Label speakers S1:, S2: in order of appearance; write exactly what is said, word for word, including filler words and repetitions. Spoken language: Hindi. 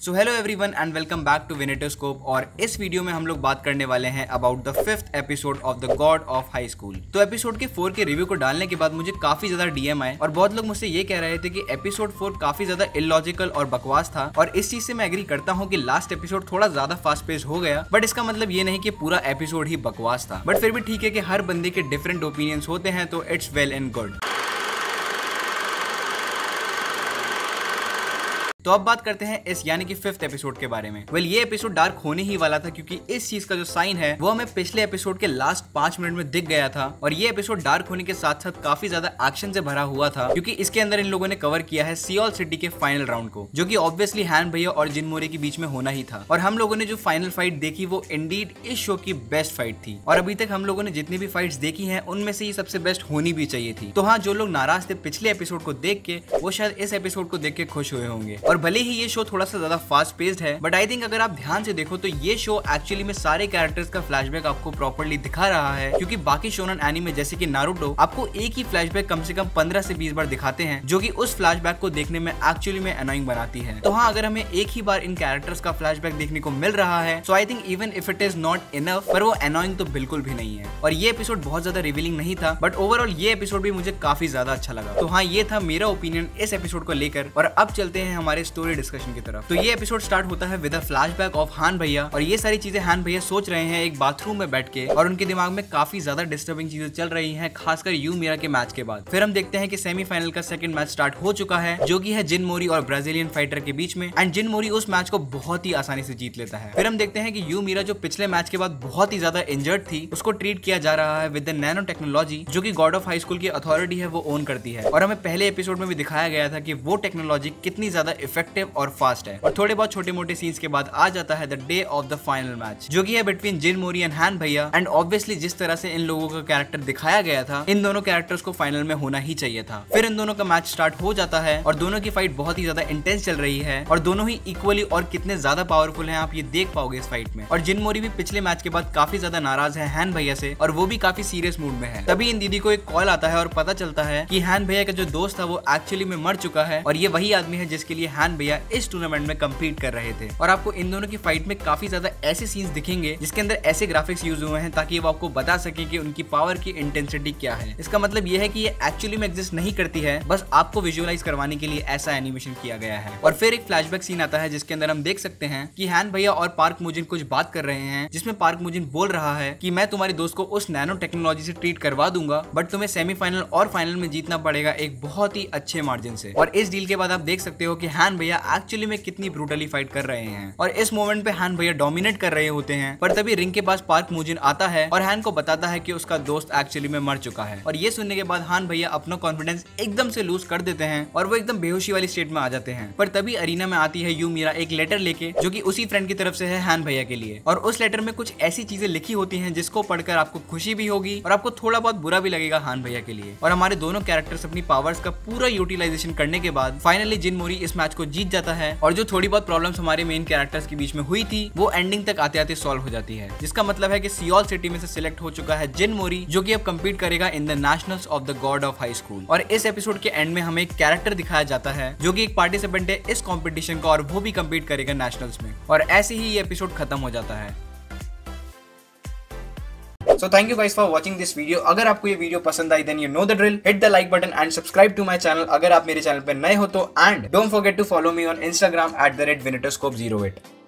S1: So hello everyone and welcome back to Vinetoscope. और इस वीडियो में हम लोग बात करने वाले हैं about the fifth episode of the god of high school. तो एपिसोड के फोर के रिव्यू को डालने के बाद मुझे काफी ज्यादा डीएम आए और बहुत लोग मुझसे ये कह रहे थे कि एपिसोड फोर काफी ज्यादा इलॉजिकल और बकवास था। और इस चीज से मैं एग्री करता हूँ कि लास्ट एपिसोड थोड़ा ज्यादा फास्ट पेस हो गया, बट इसका मतलब ये नहीं कि पूरा एपिसोड ही बकवास था। बट फिर भी ठीक है कि हर बंदे के डिफरेंट ओपिनियंस होते हैं, तो इट्स वेल एंड गुड। तो अब बात करते हैं इस यानी कि फिफ्थ एपिसोड के बारे में। वेल well, ये एपिसोड डार्क होने ही वाला था क्योंकि इस चीज का जो साइन है वो हमें पिछले एपिसोड के लास्ट पांच मिनट में दिख गया था। और ये एपिसोड डार्क होने के साथ साथ काफी ज्यादा एक्शन से भरा हुआ था क्योंकि इसके अंदर इन लोगों ने कवर किया है सियोल सिटी के फाइनल राउंड को, जो कि ऑब्वियसली हैन भैया और जिन मोरी के बीच में होना ही था। और हम लोगों ने जो फाइनल फाइट देखी वो इंडीड इस शो की बेस्ट फाइट थी। और अभी तक हम लोगों ने जितनी भी फाइट्स देखी हैं उनमें से ये सबसे बेस्ट होनी भी चाहिए थी। तो हाँ, जो लोग नाराज थे पिछले एपिसोड को देख के वो शायद इस एपिसोड को देख के खुश हुए होंगे। और भले ही ये शो थोड़ा सा ज्यादा फास्ट पेस्ड है, बट आई थिंक अगर आप ध्यान से देखो तो ये शो एक्चुअली में सारे कैरेक्टर्स का फ्लैशबैक आपको प्रॉपर्ली दिखा रहा है। क्योंकि बाकी शोनन एनीमे जैसे कि नारुतो आपको एक ही फ्लैशबैक कम से कम पंद्रह से बीस बार दिखाते हैं, जो कि उस फ्लैशबैक को देखने में एक्चुअली में अनोइंग बनाती है। तो हाँ, अगर हमें एक ही बार इन कैरेक्टर्स का फ्लैशबैक देखने को मिल रहा है, so I think even if it is not enough, पर वो अनोइंग तो बिल्कुल भी नहीं है। और ये एपिसोड बहुत ज्यादा रिवीलिंग नहीं था, बट ओवरऑल ये एपिसोड भी मुझे काफी ज्यादा अच्छा लगा। तो हाँ, ये था मेरा ओपिनियन इस एपिसोड को लेकर। और अब चलते हैं हमारे स्टोरी डिस्कशन की तरफ। तो ये एपिसोड स्टार्ट होता है विद अ फ्लैशबैक ऑफ हान भैया। और ये सारी चीजें हान भैया सोच रहे हैं एक बाथरूम में बैठ के, और उनके दिमाग में काफी ज्यादा डिस्टर्बिंग चीजें चल रही हैं, खासकर यू मीरा के मैच के बाद। फिर हम देखते हैं कि सेमीफाइनल का सेकंड मैच स्टार्ट हो चुका है, जो कि है जिन मोरी और ब्राजीलियन फाइटर के बीच में। एंड जिन मोरी उस मैच को बहुत ही आसानी से जीत लेता है। फिर हम देखते हैं कि यू मीरा जो पिछले मैच के बाद बहुत ही ज्यादा इंजर्ड थी, उसको ट्रीट किया जा रहा है विद द नैनो टेक्नोलॉजी, जो कि गॉड ऑफ हाई स्कूल की अथॉरिटी है वो ओन करती है। और हमें पहले एपिसोड में भी दिखाया गया था कि वो टेक्नोलॉजी कितनी ज्यादा इफेक्टिव और फास्ट है। और थोड़े बहुत छोटे मोटे सीन्स के बाद आ जाता है the day of the final match, जो कि है बिटवीन जिन मोरी एंड हैन भैया। एंड ऑब्वियसली जिस तरह से इन लोगों का कैरेक्टर दिखाया गया था, इन दोनों कैरेक्टर्स को फाइनल में होना ही चाहिए था। फिर इन दोनों का मैच स्टार्ट हो जाता है और दोनों की फाइट बहुत ही ज्यादा इंटेंस चल रही है। और दोनों ही इक्वली और कितने ज्यादा पावरफुल हैं आप ये देख पाओगे इस फाइट में। और जिन मोरी भी पिछले मैच के बाद काफी ज्यादा नाराज है हैन भैया से, और वो भी काफी सीरियस मूड में है। तभी इन दीदी को एक कॉल आता है और पता चलता है कि हैन भैया का जो दोस्त था वो एक्चुअली में मर चुका है, और ये वही आदमी है जिसके लिए हैन भैया इस टूर्नामेंट में कम्पीट कर रहे थे। और आपको इन दोनों की फाइट में काफी ज्यादा ऐसे सीन्स दिखेंगे जिसके अंदर ऐसे ग्राफिक्स यूज हुए हैं ताकि वो आपको बता सके कि उनकी पावर की इंटेंसिटी क्या है। इसका मतलब ये है कि ये एक्चुअली में एग्जिस्ट नहीं करती है, बस आपको विजुअलाइज करवाने के लिए ऐसा एनिमेशन किया गया है। और फिर एक फ्लैशबैक सीन आता है जिसके अंदर हम देख सकते हैं कि हैन भैया और पार्क मुजिन कुछ बात कर रहे हैं, जिसमें पार्क मुजिन बोल रहा है कि मैं तुम्हारे दोस्त को उस नैनो टेक्नोलॉजी से ट्रीट करवा दूंगा, बट तुम्हें सेमीफाइनल और फाइनल में जीतना पड़ेगा एक बहुत ही अच्छे मार्जिन से। और इस डील के बाद आप देख सकते हो कि हैन भैया एक्चुअली में कितनी ब्रूटली फाइट कर रहे हैं। और इस मोमेंट पे हैन भैया डोमिनेट कर रहे होते हैं, पर तभी रिंग के पास पार्क मुजिन आता है और हैन को बताता है कि उसका दोस्त एक्चुअली में मर चुका है। और ये सुनने के बाद हैन भैया अपना कॉन्फिडेंस एकदम से लूज कर देते हैं और वो एकदम बेहोशी वाली स्टेट में आ जाते हैं। पर तभी अरीना में आती है यू मीरा एक लेटर लेके, जो कि उसी फ्रेंड की तरफ से है हैन भैया के लिए। और उस लेटर में कुछ ऐसी चीजें लिखी होती हैं जिसको पढ़कर आपको खुशी भी होगी और आपको थोड़ा बहुत बुरा भी लगेगा हैन भैया के लिए। और हमारे दोनों कैरेक्टर्स अपनी पावर्स का पूरा यूटिलाइजेशन करने के बाद फाइनली जिन मोरी इस मैच को जीत जाता है। और जो थोड़ी बहुत प्रॉब्लम्स हमारे मेन कैरेक्टर्स के बीच में हुई थी वो एंडिंग तक आते आते सॉल्व हो जाती है, जिसका मतलब है कि सियोल सिटी में से सिलेक्ट हो चुका है जिन मोरी, जो कि अब कंपीट करेगा in the nationals of the god of high school. और इस एपिसोड के एंड में हमें एक कैरेक्टर दिखाया जाता है जो कि एक पार्टिसिपेंट है इस कंपटीशन का, और वो भी कंपीट करेगा नेशनल्स में। और ऐसे ही ये एपिसोड खत्म हो जाता है। So thank you guys for watching this video. अगर आपको ये वीडियो पसंद आई then you know the drill. Hit the like button and subscribe to my channel अगर आप मेरे चैनल पे नए हो तो, and don't forget to follow me on Instagram at the rate Vinitoscope zero eight.